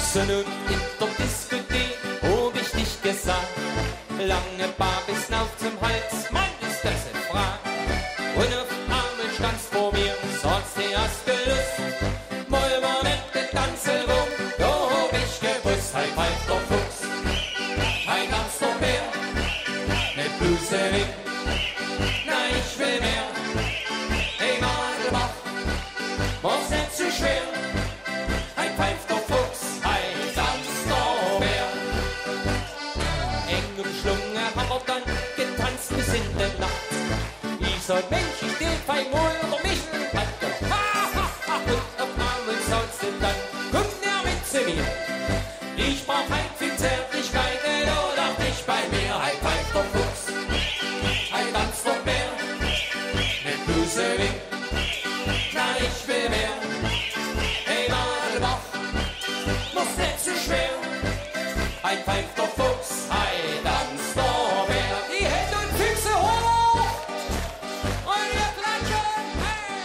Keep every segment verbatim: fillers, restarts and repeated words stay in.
Sunnobnd in der Diskothek hab ich dich gesah. Lange Bar bis nauf zum Hals, Mann, ist das ein Fraa. Und auf amol standst vor mir, saatst, hast gelust. Moll war nicht der Tanzl, da hab ich gewusst, Heit pfeift der Fuchs. Heit tanzt noch mehr, ne bluss, na ich will mehr. Hey Maadel, mach, mach's nicht zu schwer. Heit pfeift der Fuchs, Heit tanzt noch mehr. Eng umschlunge haben wir dann getanzt bis in der Nacht. Ich sag, Mensch, ich geh fein wohl oder mich hat doch. Ha, ha, ha, und auf amol saatst und dann kommt er mit zu mir. Ich brauch Heit viel Zärtlichkeit, oder nicht bei mir. Heit pfeift der Fuchs, Heit tanzt noch mehr. Ne bluss, na ich will mehr. Hey Maadel, mach, mach's nicht zu schwer. Heit pfeift der Fuchs, Heit tanzt noch mehr. Die Hände und Füchse hoch und wir klatschen, hey!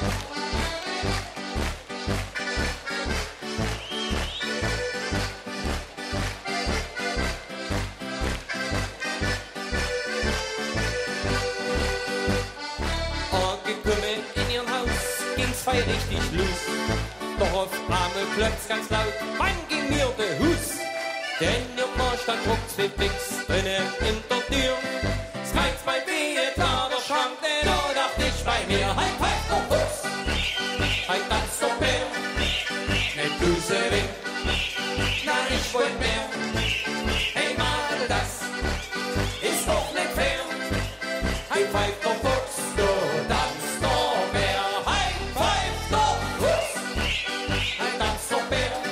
Angekommen in ihrem Haus ging's fein richtig los. Doch auf amol klopft's ganz laut, wann ging mir der Hus? Denn ihr Mann stand ruckzwicks drinnen in der Tür. Es reizt mein Wehe, klar, der Schrank, denn da dacht ich bei mir. Heit pfeift der Fuchs, Heit tanzt noch mehr. Ne bluss, na ich wollt mehr. Hey Maadel, das ist doch nicht fair. Heit pfeift der Fuchs, du tanzt noch mehr. Heit pfeift der Fuchs, Heit tanzt noch mehr.